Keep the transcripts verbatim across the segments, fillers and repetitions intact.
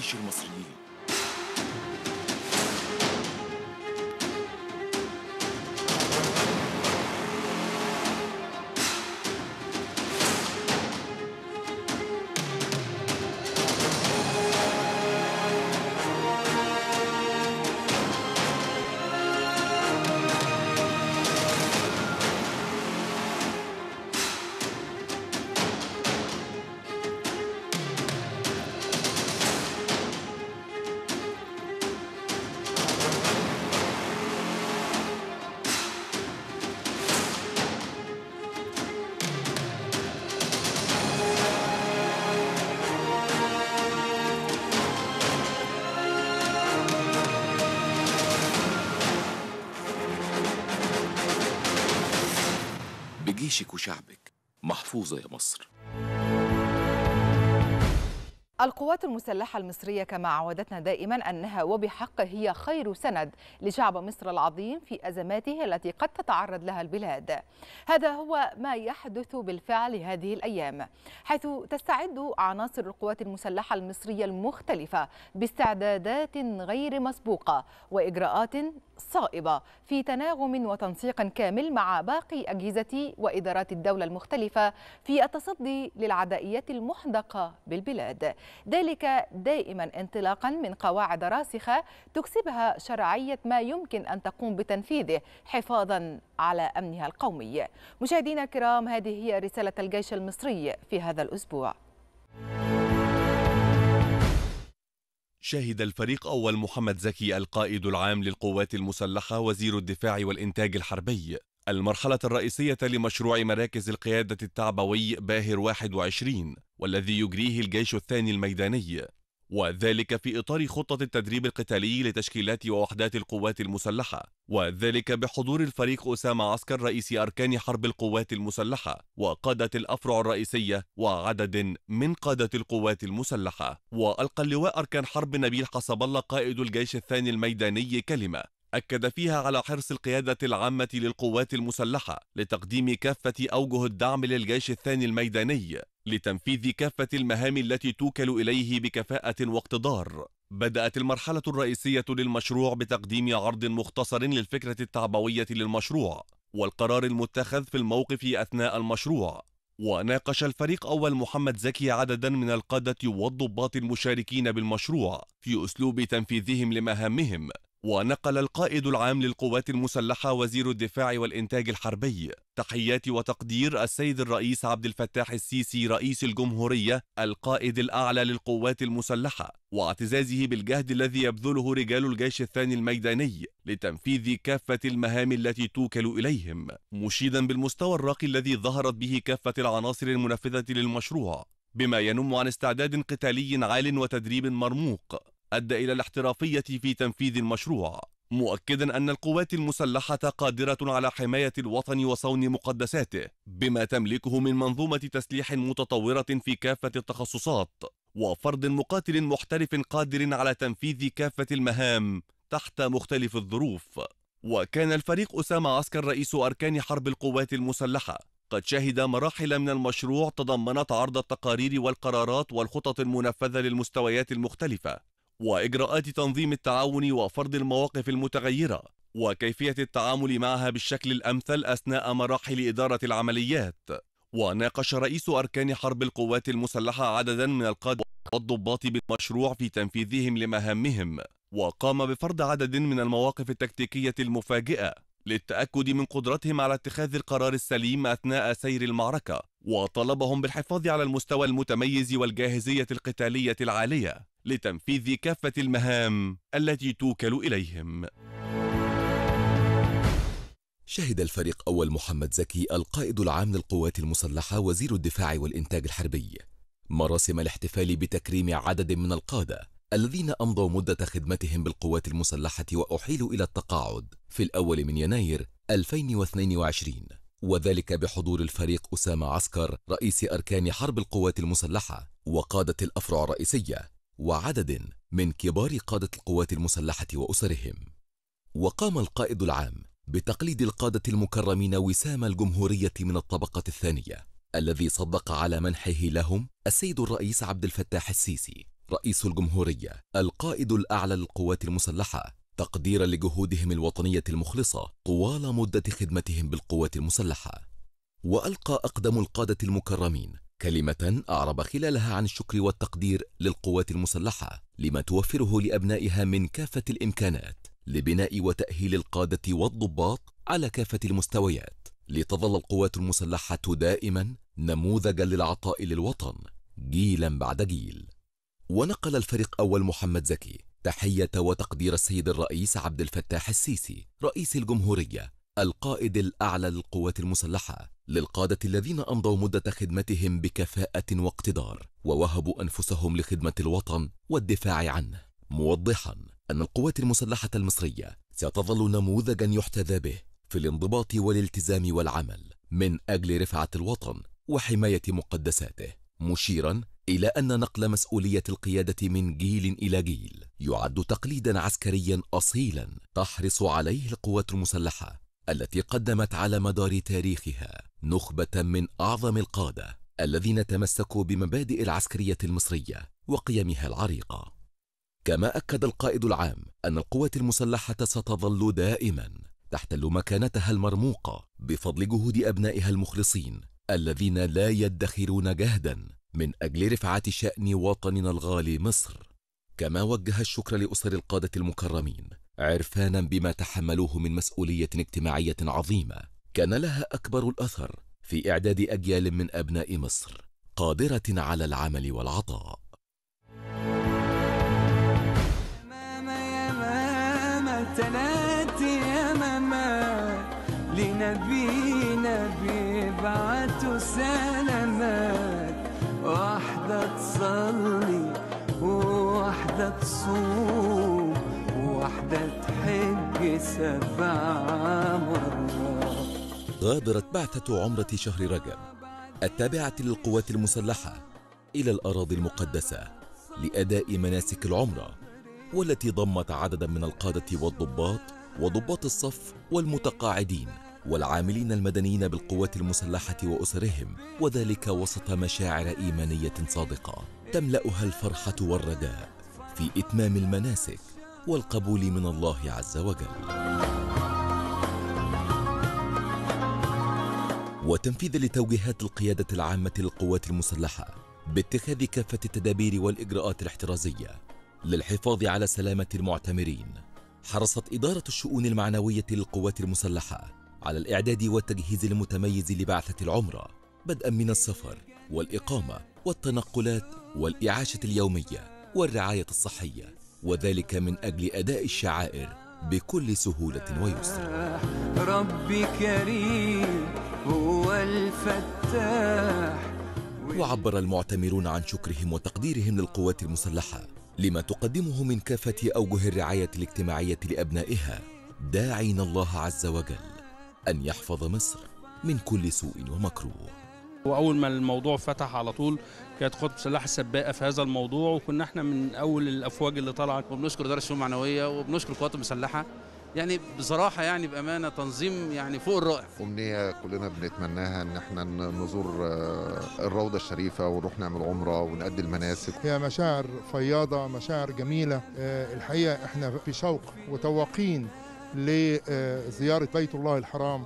جيش المصريين. بجيشك وشعبك محفوظة يا مصر. القوات المسلحة المصرية كما عودتنا دائما أنها وبحق هي خير سند لشعب مصر العظيم في أزماته التي قد تتعرض لها البلاد. هذا هو ما يحدث بالفعل هذه الأيام، حيث تستعد عناصر القوات المسلحة المصرية المختلفة باستعدادات غير مسبوقة وإجراءات صائبة في تناغم وتنسيق كامل مع باقي أجهزة وإدارات الدولة المختلفة في التصدي للعدائيات المحدقة بالبلاد، ذلك دائما انطلاقا من قواعد راسخة تكسبها شرعية ما يمكن أن تقوم بتنفيذه حفاظا على أمنها القومي. مشاهدينا الكرام، هذه هي رسالة الجيش المصري في هذا الأسبوع. شهد الفريق أول محمد زكي القائد العام للقوات المسلحة وزير الدفاع والإنتاج الحربي المرحلة الرئيسية لمشروع مراكز القيادة التعبوي باهر واحد وعشرين، والذي يجريه الجيش الثاني الميداني، وذلك في إطار خطة التدريب القتالي لتشكيلات ووحدات القوات المسلحة، وذلك بحضور الفريق أسامة عسكر رئيس أركان حرب القوات المسلحة وقادة الأفرع الرئيسية وعدد من قادة القوات المسلحة. وألقى اللواء أركان حرب نبيل حسب الله قائد الجيش الثاني الميداني كلمة أكد فيها على حرص القيادة العامة للقوات المسلحة لتقديم كافة أوجه الدعم للجيش الثاني الميداني لتنفيذ كافة المهام التي توكل إليه بكفاءة واقتدار. بدأت المرحلة الرئيسية للمشروع بتقديم عرض مختصر للفكرة التعبوية للمشروع والقرار المتخذ في الموقف أثناء المشروع. وناقش الفريق أول محمد زكي عددا من القادة والضباط المشاركين بالمشروع في أسلوب تنفيذهم لمهامهم. ونقل القائد العام للقوات المسلحة وزير الدفاع والإنتاج الحربي تحيات وتقدير السيد الرئيس عبد الفتاح السيسي رئيس الجمهورية القائد الأعلى للقوات المسلحة، واعتزازه بالجهد الذي يبذله رجال الجيش الثاني الميداني لتنفيذ كافة المهام التي توكل إليهم، مشيدا بالمستوى الراقي الذي ظهرت به كافة العناصر المنفذة للمشروع، بما ينم عن استعداد قتالي عال وتدريب مرموق أدى إلى الاحترافية في تنفيذ المشروع، مؤكدا أن القوات المسلحة قادرة على حماية الوطن وصون مقدساته بما تملكه من منظومة تسليح متطورة في كافة التخصصات وفرد مقاتل محترف قادر على تنفيذ كافة المهام تحت مختلف الظروف. وكان الفريق أسامة عسكر رئيس أركان حرب القوات المسلحة قد شهد مراحل من المشروع تضمنت عرض التقارير والقرارات والخطط المنفذة للمستويات المختلفة وإجراءات تنظيم التعاون وفرض المواقف المتغيرة وكيفية التعامل معها بالشكل الأمثل أثناء مراحل إدارة العمليات. وناقش رئيس أركان حرب القوات المسلحة عددا من القادة والضباط بالمشروع في تنفيذهم لمهامهم، وقام بفرض عدد من المواقف التكتيكية المفاجئة للتأكد من قدرتهم على اتخاذ القرار السليم أثناء سير المعركة، وطلبهم بالحفاظ على المستوى المتميز والجاهزية القتالية العالية لتنفيذ كافة المهام التي توكل إليهم. شهد الفريق أول محمد زكي القائد العام للقوات المسلحة وزير الدفاع والإنتاج الحربي مراسم الاحتفال بتكريم عدد من القادة الذين أمضوا مدة خدمتهم بالقوات المسلحة وأحيلوا إلى التقاعد في الأول من يناير ألفين واثنين وعشرين، وذلك بحضور الفريق أسامة عسكر رئيس أركان حرب القوات المسلحة وقادة الأفرع الرئيسية وعدد من كبار قادة القوات المسلحة وأسرهم. وقام القائد العام بتقليد القادة المكرمين وسام الجمهورية من الطبقة الثانية الذي صدق على منحه لهم السيد الرئيس عبد الفتاح السيسي رئيس الجمهورية القائد الأعلى للقوات المسلحة تقديرا لجهودهم الوطنية المخلصة طوال مدة خدمتهم بالقوات المسلحة. وألقى أقدم القادة المكرمين كلمة أعرب خلالها عن الشكر والتقدير للقوات المسلحة لما توفره لأبنائها من كافة الإمكانات لبناء وتأهيل القادة والضباط على كافة المستويات، لتظل القوات المسلحة دائما نموذجا للعطاء للوطن جيلا بعد جيل. ونقل الفريق أول محمد زكي تحية وتقدير السيد الرئيس عبد الفتاح السيسي رئيس الجمهورية القائد الأعلى للقوات المسلحة للقادة الذين أمضوا مدة خدمتهم بكفاءة واقتدار ووهبوا أنفسهم لخدمة الوطن والدفاع عنه، موضحا أن القوات المسلحة المصرية ستظل نموذجا يحتذى به في الانضباط والالتزام والعمل من أجل رفعة الوطن وحماية مقدساته، مشيرا إلى أن نقل مسؤولية القيادة من جيل إلى جيل يعد تقليدا عسكريا أصيلا تحرص عليه القوات المسلحة التي قدمت على مدار تاريخها نخبة من أعظم القادة الذين تمسكوا بمبادئ العسكرية المصرية وقيمها العريقة. كما أكد القائد العام أن القوات المسلحة ستظل دائما تحتل مكانتها المرموقة بفضل جهود أبنائها المخلصين الذين لا يدخرون جهدا من أجل رفعة شأن وطننا الغالي مصر. كما وجه الشكر لأسر القادة المكرمين عرفانا بما تحملوه من مسؤولية اجتماعية عظيمة كان لها أكبر الأثر في إعداد أجيال من أبناء مصر قادرة على العمل والعطاء. ماما يا ماما تلاتي يا ماما لنبينا بيبعتوا سلامات، واحدة تصلي وواحدة تصوم وواحدة تحج سبع مرات. غادرت بعثة عمرة شهر رجب التابعة للقوات المسلحة إلى الأراضي المقدسة لأداء مناسك العمرة، والتي ضمت عددا من القادة والضباط وضباط الصف والمتقاعدين والعاملين المدنيين بالقوات المسلحة وأسرهم، وذلك وسط مشاعر إيمانية صادقة تملأها الفرحة والرجاء في إتمام المناسك والقبول من الله عز وجل، وتنفيذ لتوجيهات القيادة العامة للقوات المسلحة باتخاذ كافة التدابير والإجراءات الاحترازية للحفاظ على سلامة المعتمرين. حرصت إدارة الشؤون المعنوية للقوات المسلحة على الإعداد والتجهيز المتميز لبعثة العمرة، بدءا من السفر والإقامة والتنقلات والإعاشة اليومية والرعاية الصحية، وذلك من أجل أداء الشعائر بكل سهولة ويسر. ربي كريم هو الفتاح. وعبر المعتمرون عن شكرهم وتقديرهم للقوات المسلحة لما تقدمه من كافة أوجه الرعاية الاجتماعية لأبنائها، داعين الله عز وجل أن يحفظ مصر من كل سوء ومكروه. وأول ما الموضوع فتح على طول كانت قوات مسلحة سباقة في هذا الموضوع، وكنا احنا من أول الأفواج اللي طلعت. وبنشكر إدارة الشؤون المعنوية وبنشكر القوات المسلحة، يعني بصراحة يعني بأمانة تنظيم يعني فوق الرائع. أمنية كلنا بنتمناها إن احنا نزور الروضة الشريفة ونروح نعمل عمرة ونأدي المناسك. هي مشاعر فياضة، مشاعر جميلة. الحقيقة احنا في شوق وتواقين لزيارة بيت الله الحرام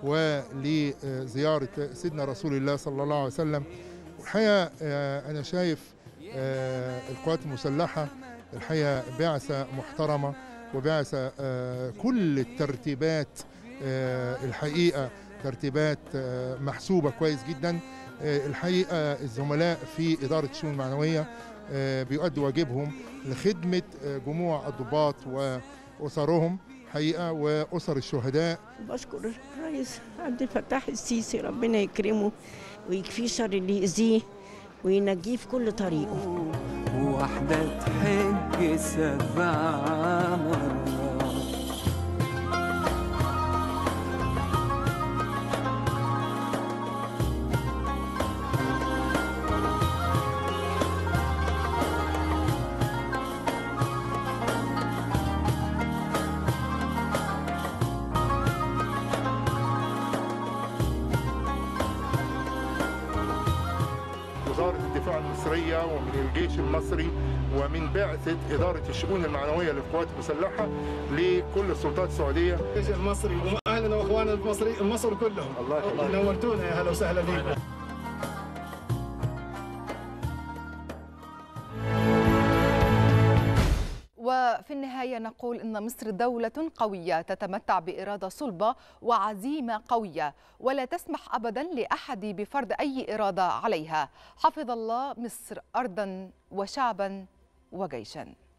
ولزيارة سيدنا رسول الله صلى الله عليه وسلم. والحقيقة أنا شايف القوات المسلحة الحقيقة بعثة محترمة وبعثة كل الترتيبات الحقيقة ترتيبات محسوبة كويس جدا. الحقيقة الزملاء في إدارة الشؤون المعنوية بيؤدوا واجبهم لخدمة جموع الضباط وأسرهم حقيقة وأسر الشهداء. بشكر الرئيس عبد الفتاح السيسي، ربنا يكرمه ويكفيه شر اللي يأذيه وينجيه في كل طريقه. واحدة تحج سبع مرات. وزارة الدفاع المصرية ومن الجيش المصري ومن بعثة إدارة الشؤون المعنوية للقوات المسلحة لكل السلطات السعودية. الجيش المصري وأهلنا وأخواننا المصري مصر كلهم. الله يخليك. نورتونا، يا هلا وسهلا بكم. وفي النهاية نقول إن مصر دولة قوية تتمتع بإرادة صلبة وعزيمة قوية، ولا تسمح أبدا لأحد بفرض أي إرادة عليها. حفظ الله مصر أرضا وشعبا وجيشا.